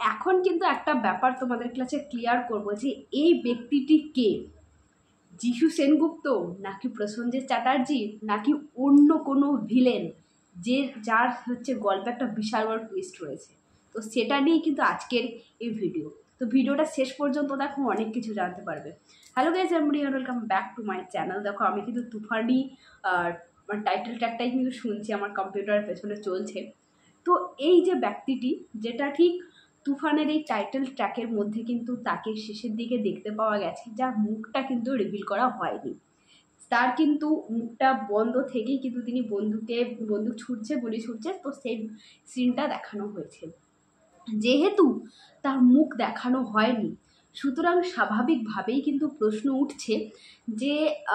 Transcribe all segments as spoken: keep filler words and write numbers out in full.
এখন কিন্তু একটা ব্যাপার তোমাদের কাছে ক্লিয়ার করব যে এই ব্যক্তিটি কে, যিশু সেনগুপ্ত নাকি প্রসেনজিৎ চ্যাটার্জি নাকি অন্য কোনো ভিলেন, যে যার হচ্ছে গল্পে একটা বিশাল বড় টুইস্ট রয়েছে। তো সেটা নিয়েই কিন্তু আজকের এই ভিডিও। তো ভিডিওটা শেষ পর্যন্ত দেখো, অনেক কিছু জানতে পারবে। Hello guys, I am Riya, welcome back to my channel. দেখো আমি কিন্তু তুফানি টাইটেল ট্র্যাকটাই কিন্তু শুনছি, আমার কম্পিউটারের পেছনে চলছে। তো এই যে ব্যক্তিটি, যেটা ঠিক তুফানের এই টাইটেল ট্র্যাকের মধ্যে কিন্তু তাকে শেষের দিকে দেখতে পাওয়া গেছে, যার মুখটা কিন্তু রিভিল করা হয়নি। তার কিন্তু মুখটা বন্ধ থেকেই কিন্তু তিনি বন্দুকে বন্দুক ছুটছে, গুলি ছুটছে, তো সেই সিনটা দেখানো হয়েছে। যেহেতু তার মুখ দেখানো হয়নি, সুতরাং স্বাভাবিকভাবেই কিন্তু প্রশ্ন উঠছে যে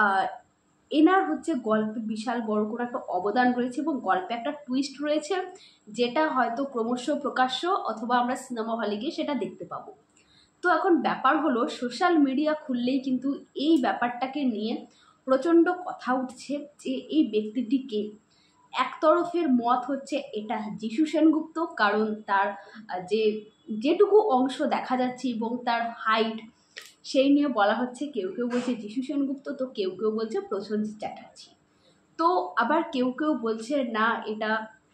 এনার হচ্ছে গল্পে বিশাল বড় করে একটা অবদান রয়েছে এবং গল্পে একটা টুইস্ট রয়েছে, যেটা হয়তো ক্রমশ প্রকাশ্য অথবা আমরা সিনেমা হলে গিয়ে সেটা দেখতে পাবো। তো এখন ব্যাপার হলো, সোশ্যাল মিডিয়া খুললেই কিন্তু এই ব্যাপারটাকে নিয়ে প্রচণ্ড কথা উঠছে যে এই ব্যক্তিটিকে। একতরফের মত হচ্ছে এটা যিশু সেনগুপ্ত, কারণ তার যে যেটুকু অংশ দেখা যাচ্ছে এবং তার হাইট, সেই নিয়ে বলা হচ্ছে। কেউ কেউ বলছে যিশু সেনগুপ্ত, তো কেউ কেউ বলছে প্রসেনজিৎ চ্যাটার্জি, তো আবার কেউ কেউ বলছে না এটা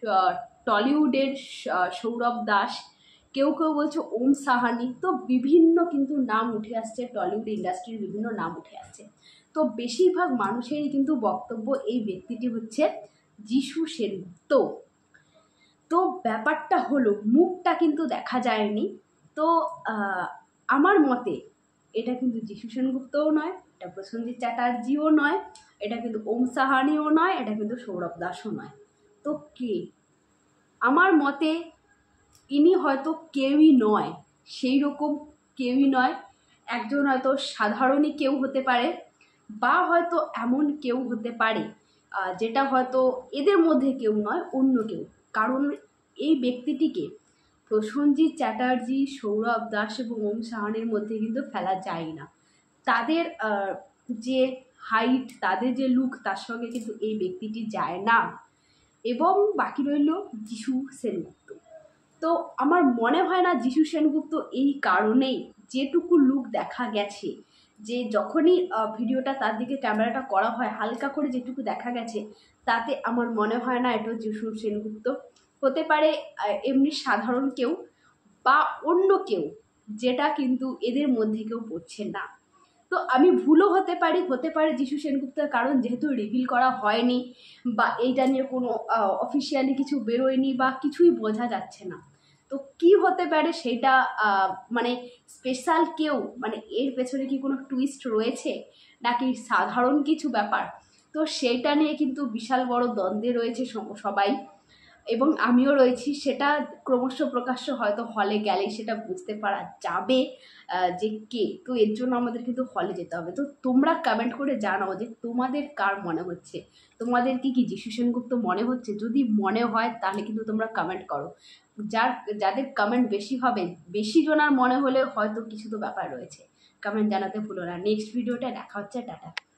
টলিউডের সৌরভ দাস, কেউ কেউ বলছে ওম সাহানি। তো বিভিন্ন কিন্তু নাম উঠে আসছে, টলিউড ইন্ডাস্ট্রির বিভিন্ন নাম উঠে আসছে। তো বেশিরভাগ মানুষেরই কিন্তু বক্তব্য এই ব্যক্তিটি হচ্ছে যিশু সেনগুপ্ত। তো ব্যাপারটা হলো, মুখটা কিন্তু দেখা যায়নি। তো আমার মতে এটা কিন্তু যিশু সেনগুপ্তও নয়, এটা প্রসেনজিৎ চ্যাটার্জিও নয়, এটা কিন্তু ওম সাহানিও নয়, এটা কিন্তু সৌরভ দাসও নয়। তো কে? আমার মতে ইনি হয়তো কেউই নয়, সেই রকম কেউই নয়। একজন হয়তো সাধারণই কেউ হতে পারে, বা হয়তো এমন কেউ হতে পারে যেটা হয়তো এদের মধ্যে কেউ নয়, অন্য কেউ। কারণ এই ব্যক্তিটিকে প্রসেনজিৎ চ্যাটার্জি, সৌরভ দাস এবং ওম সাহানির মধ্যে কিন্তু ফেলা যায় না। তাদের যে হাইট, তাদের যে লুক, তার সঙ্গে কিন্তু এই ব্যক্তিটি যায় না। এবং বাকি রইল যিশু সেনগুপ্ত। তো আমার মনে হয় না যিশু সেনগুপ্ত এই কারণেই, যেটুকু লুক দেখা গেছে, যে যখনই ভিডিওটা তার দিকে ক্যামেরাটা করা হয়, হালকা করে যেটুকু দেখা গেছে, তাতে আমার মনে হয় না এটা যিশু সেনগুপ্ত। হতে পারে এমনি সাধারণ কেউ বা অন্য কেউ, যেটা কিন্তু এদের মধ্যে কেউ পড়ছে না। তো আমি ভুলও হতে পারি, হতে পারে যিশু সেনগুপ্তের, কারণ যেহেতু রিভিল করা হয়নি বা এইটা নিয়ে কোনো অফিসিয়ালি কিছু বেরোয়নি বা কিছুই বোঝা যাচ্ছে না। তো কি হতে পারে সেটা মানে স্পেশাল কেউ, মানে এর পেছনে কি কোনো টুইস্ট রয়েছে নাকি সাধারণ কিছু ব্যাপার, তো সেইটা নিয়ে কিন্তু বিশাল বড় দ্বন্দ্বে রয়েছে সবাই, এবং আমিও রয়েছি। সেটা ক্রমশ প্রকাশ্য হয়তো হলে গেলেই সেটা বুঝতে পারা যাবে যে কে। তো এর জন্য আমাদের কিন্তু হলে যেতে হবে। তো তোমরা কমেন্ট করে জানাও যে তোমাদের কার মনে হচ্ছে, তোমাদের কি কি যিশু সেনগুপ্ত মনে হচ্ছে? যদি মনে হয় তাহলে কিন্তু তোমরা কমেন্ট করো। যার যাদের কমেন্ট বেশি হবে, বেশি জনার মনে হলে হয়তো কিছু তো ব্যাপার রয়েছে। কমেন্ট জানাতে ভুলো না। নেক্সট ভিডিওটা দেখা হচ্ছে, টাটা।